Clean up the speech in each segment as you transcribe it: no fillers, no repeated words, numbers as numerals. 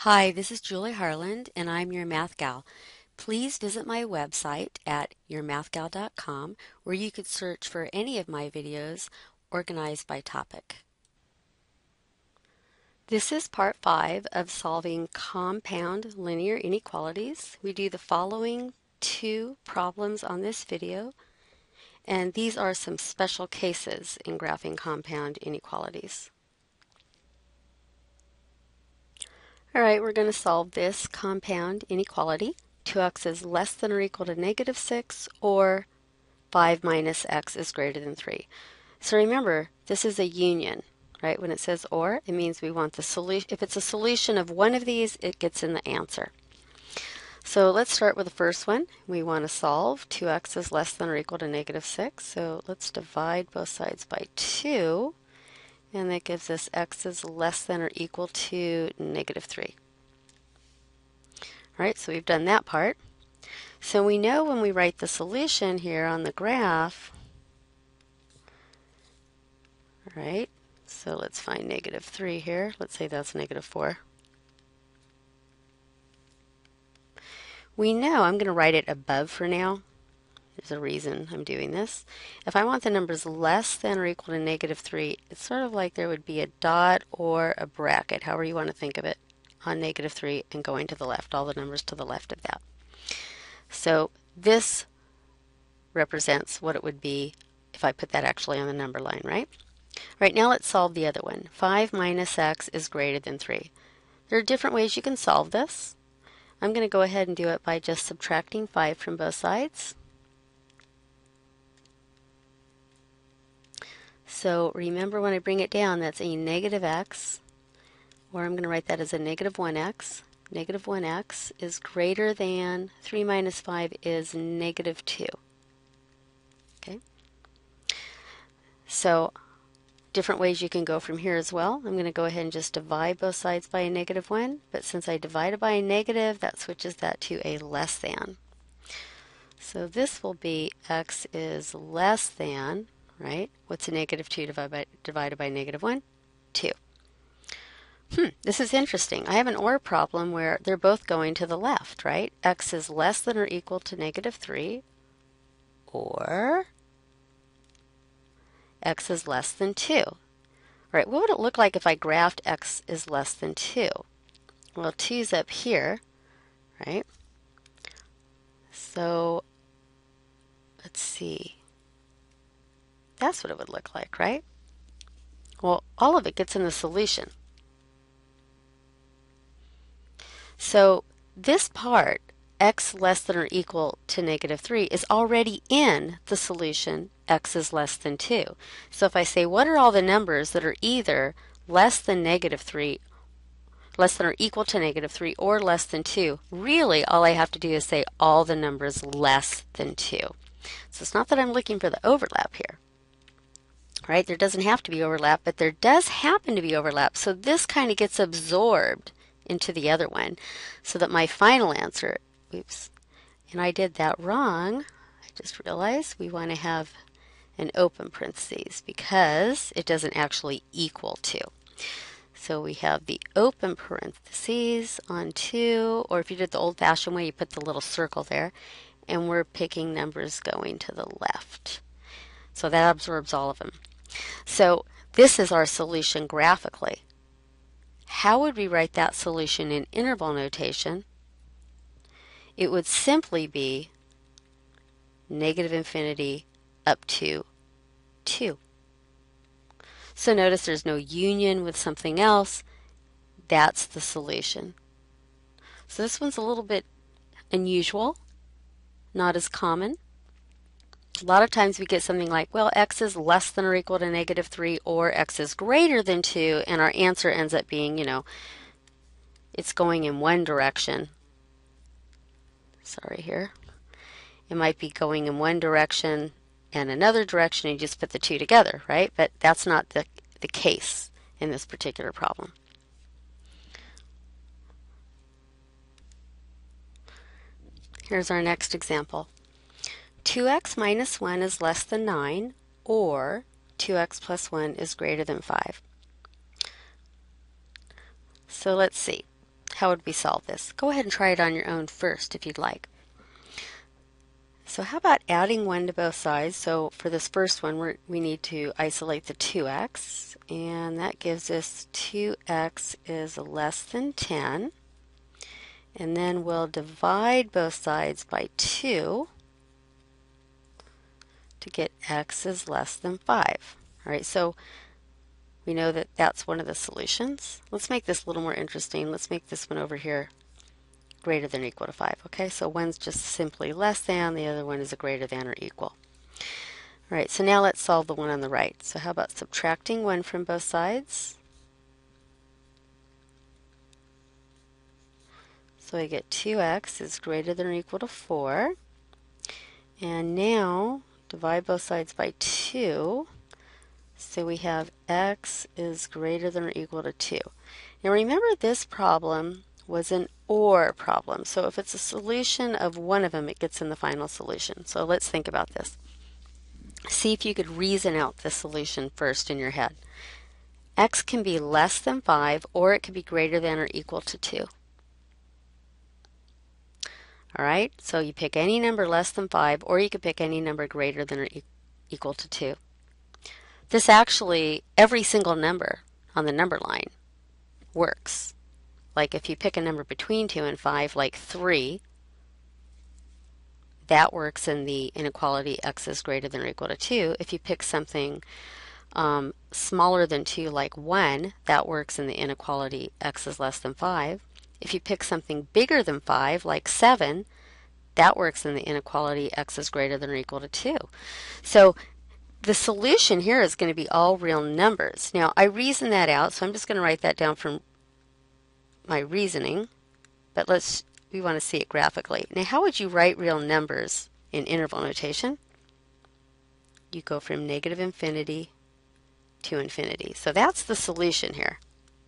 Hi, this is Julie Harland, and I'm your Math Gal. Please visit my website at yourmathgal.com, where you could search for any of my videos organized by topic. This is part 5 of solving compound linear inequalities. We do the following 2 problems on this video, and these are some special cases in graphing compound inequalities. All right, we're going to solve this compound inequality. 2x is less than or equal to negative 6, or 5 minus x is greater than 3. So remember, this is a union, right? When it says or, it means we want the solution. If it's a solution of one of these, it gets in the answer. So let's start with the first one. We want to solve 2x is less than or equal to negative 6. So let's divide both sides by 2. And that gives us x is less than or equal to negative 3. All right, so we've done that part. So we know when we write the solution here on the graph, all right, so let's find negative 3 here. Let's say that's negative 4. We know, I'm going to write it above for now. There's a reason I'm doing this. If I want the numbers less than or equal to negative 3, it's sort of like there would be a dot or a bracket, however you want to think of it, on negative 3 and going to the left, all the numbers to the left of that. So this represents what it would be if I put that actually on the number line, right? Right, now let's solve the other one. 5 minus x is greater than 3. There are different ways you can solve this. I'm going to go ahead and do it by just subtracting 5 from both sides. So remember, when I bring it down, that's a negative x, or I'm going to write that as a negative 1x. Negative 1x is greater than 3 minus 5 is negative 2. Okay. So different ways you can go from here as well. I'm going to go ahead and just divide both sides by a negative 1, but since I divided by a negative, that switches that to a less than. So this will be x is less than, right? What's a negative 2 divided by negative 1? 2. This is interesting. I have an OR problem where they're both going to the left, right? X is less than or equal to negative 3, or x is less than 2. All right, what would it look like if I graphed x is less than 2? Well, 2's up here, right? So let's see. That's what it would look like, right? Well, all of it gets in the solution. So this part, x less than or equal to negative 3, is already in the solution x is less than 2. So if I say, what are all the numbers that are either less than negative 3, less than or equal to negative 3, or less than 2, really all I have to do is say all the numbers less than 2. So it's not that I'm looking for the overlap here. Right? There doesn't have to be overlap, but there does happen to be overlap. So this kind of gets absorbed into the other one, so that my final answer, oops, and I did that wrong. I just realized we want to have an open parentheses because it doesn't actually equal 2. So we have the open parentheses on 2, or if you did the old-fashioned way, you put the little circle there, and we're picking numbers going to the left. So that absorbs all of them. So this is our solution graphically. How would we write that solution in interval notation? It would simply be negative infinity up to 2. So notice there's no union with something else. That's the solution. So this one's a little bit unusual, not as common. A lot of times we get something like, well, x is less than or equal to negative 3, or x is greater than 2, and our answer ends up being, it's going in one direction. Sorry here. It might be going in one direction and another direction, and you just put the two together, right? But that's not the case in this particular problem. Here's our next example. 2x minus 1 is less than 9, or 2x plus 1 is greater than 5. So let's see. How would we solve this? Go ahead and try it on your own first if you'd like. So how about adding 1 to both sides? So for this first one, we need to isolate the 2x, and that gives us 2x is less than 10. And then we'll divide both sides by 2 to get x is less than 5. All right, so we know that that's one of the solutions. Let's make this a little more interesting. Let's make this one over here greater than or equal to 5. Okay, so one's just simply less than, the other one is a greater than or equal. All right, so now let's solve the one on the right. So how about subtracting 1 from both sides? So I get 2x is greater than or equal to 4. And now divide both sides by 2. So we have x is greater than or equal to 2. Now remember, this problem was an OR problem. So if it's a solution of one of them, it gets in the final solution. So let's think about this. See if you could reason out the solution first in your head. X can be less than 5, or it can be greater than or equal to 2. All right, so you pick any number less than 5, or you could pick any number greater than or equal to 2. This actually, every single number on the number line works. Like if you pick a number between 2 and 5, like 3, that works in the inequality x is greater than or equal to 2. If you pick something smaller than 2, like 1, that works in the inequality x is less than 5. If you pick something bigger than 5, like 7, that works in the inequality x is greater than or equal to 2. So the solution here is going to be all real numbers. Now, I reasoned that out, so I'm just going to write that down from my reasoning, but we want to see it graphically. Now, how would you write real numbers in interval notation? You go from negative infinity to infinity. So that's the solution here.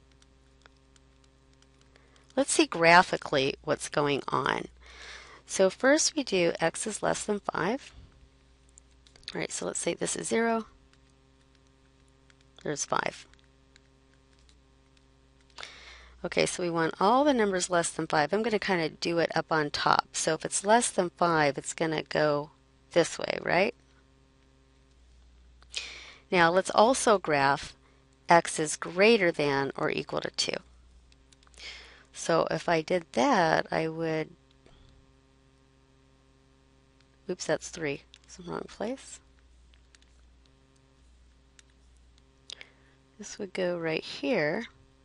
Let's see graphically what's going on. So first we do x is less than 5. All right, so let's say this is 0. There's 5. Okay, so we want all the numbers less than 5. I'm going to kind of do it up on top. So if it's less than 5, it's going to go this way, right? Now let's also graph x is greater than or equal to 2. So if I did that, I would, oops, that's 3. It's in the wrong place. This would go right here.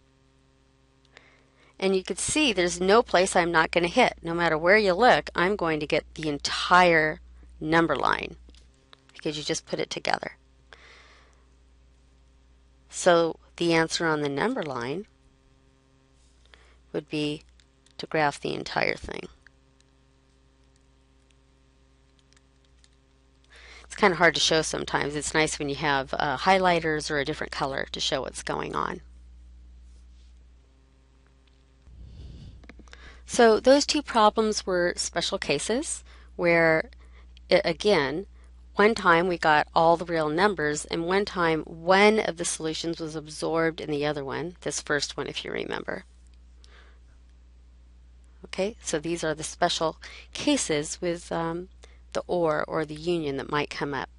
And you could see there's no place I'm not going to hit. No matter where you look, I'm going to get the entire number line because you just put it together. So the answer on the number line would be to graph the entire thing. It's kind of hard to show sometimes. It's nice when you have highlighters or a different color to show what's going on. So those two problems were special cases where, again, one time we got all the real numbers, and one time one of the solutions was absorbed in the other one, this first one if you remember. Okay, so these are the special cases with the or the union that might come up.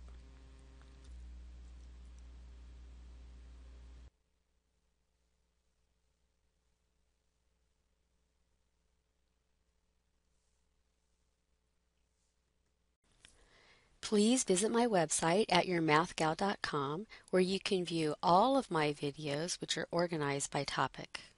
Please visit my website at yourmathgal.com, where you can view all of my videos, which are organized by topic.